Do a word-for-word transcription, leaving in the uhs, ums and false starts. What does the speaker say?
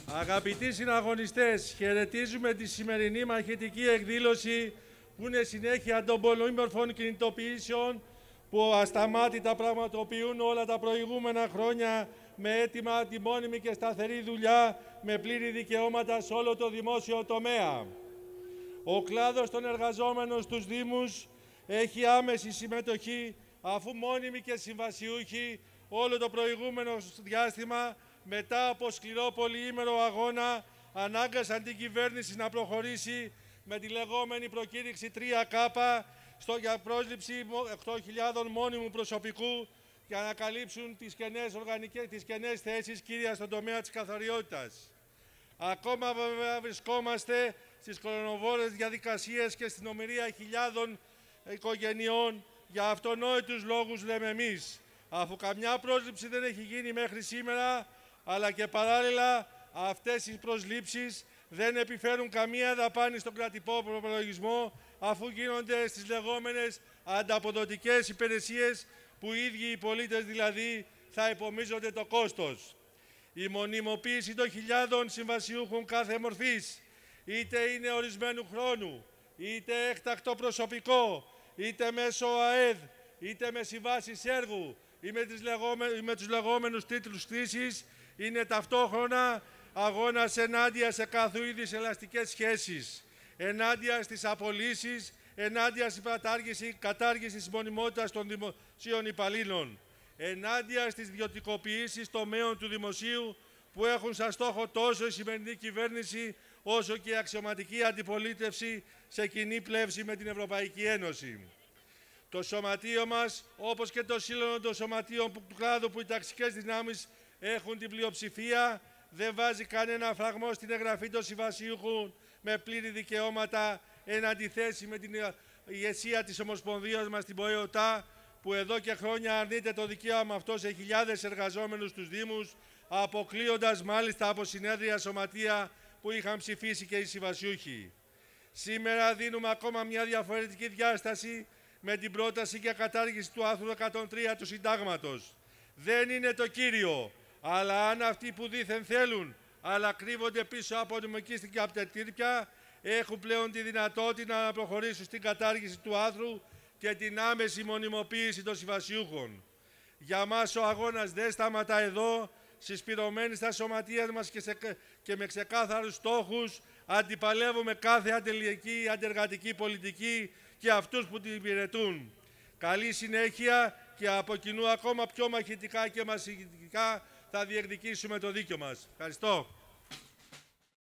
Αγαπητοί συναγωνιστές, χαιρετίζουμε τη σημερινή μαχητική εκδήλωση που είναι συνέχεια των πολύμορφων κινητοποιήσεων που ασταμάτητα πραγματοποιούν όλα τα προηγούμενα χρόνια με έτοιμα τη μόνιμη και σταθερή δουλειά με πλήρη δικαιώματα σε όλο το δημόσιο τομέα. Ο κλάδος των εργαζόμενων στους Δήμους έχει άμεση συμμετοχή αφού μόνιμοι και συμβασιούχοι όλο το προηγούμενο διάστημα μετά από σκληρό πολυήμερο αγώνα ανάγκασαν την κυβέρνηση να προχωρήσει με τη λεγόμενη προκήρυξη τρία κάπα στο, για πρόσληψη οκτώ χιλιάδων μόνιμου προσωπικού για να καλύψουν τις κενές, οργανικές, τις κενές θέσεις κύρια στον τομέα της καθαριότητας. Ακόμα βέβαια βρισκόμαστε στις χρονοβόρες διαδικασίες και στην ομηρία χιλιάδων οικογενειών για αυτονόητους λόγους λέμε εμείς, αφού καμιά πρόσληψη δεν έχει γίνει μέχρι σήμερα, αλλά και παράλληλα αυτές οι προσλήψεις δεν επιφέρουν καμία δαπάνη στον κρατικό προπολογισμό, αφού γίνονται στις λεγόμενες ανταποδοτικές υπηρεσίες που οι ίδιοι οι πολίτες δηλαδή θα υπομίζονται το κόστος. Η μονιμοποίηση των χιλιάδων συμβασιούχων κάθε μορφής, είτε είναι ορισμένου χρόνου, είτε έκτακτο προσωπικό, είτε μέσω ΑΕΔ, είτε με συμβάσεις έργου ή με, τις λεγόμενες, με τους λεγόμενους τίτλους χρήσης, είναι ταυτόχρονα αγώνας ενάντια σε κάθε είδους ελαστικές σχέσεις, ενάντια στις απολύσεις, ενάντια στην κατάργηση, κατάργηση της μονιμότητας των δημοσίων υπαλλήλων, ενάντια στις ιδιωτικοποιήσεις τομέων του δημοσίου που έχουν σαν στόχο τόσο η σημερινή κυβέρνηση όσο και η αξιωματική αντιπολίτευση σε κοινή πλεύση με την Ευρωπαϊκή Ένωση. Το σωματείο μας, όπως και το σύλλογο των σωματείων του κλάδου που οι ταξικές δυνάμεις έχουν την πλειοψηφία, δεν βάζει κανένα φραγμό στην εγγραφή των συμβασιούχων με πλήρη δικαιώματα εν αντιθέσει με την ηγεσία της Ομοσπονδίας μας, την ΠΟΕΟΤΑ, που εδώ και χρόνια αρνείται το δικαίωμα αυτό σε χιλιάδες εργαζόμενους στους Δήμους, αποκλείοντας μάλιστα από συνέδρια σωματεία που είχαν ψηφίσει και οι συμβασιούχοι. Σήμερα δίνουμε ακόμα μια διαφορετική διάσταση με την πρόταση για κατάργηση του άρθρου εκατόν τρία του Συντάγματος. Δεν είναι το κύριο, αλλά αν αυτοί που δήθεν θέλουν, αλλά κρύβονται πίσω από νομικίστικα απτετήρια, έχουν πλέον τη δυνατότητα να προχωρήσουν στην κατάργηση του άρθρου και την άμεση μονιμοποίηση των συμβασιούχων. Για μας ο αγώνας δεν σταματά εδώ, συσπηρωμένοι στα σωματεία μας και, σε, και με ξεκάθαρους στόχους αντιπαλεύουμε κάθε αντελειακή αντεργατική πολιτική και αυτούς που την υπηρετούν. Καλή συνέχεια και από κοινού ακόμα πιο μαχητικά και μασιτικά θα διεκδικήσουμε το δίκιο μας. Ευχαριστώ.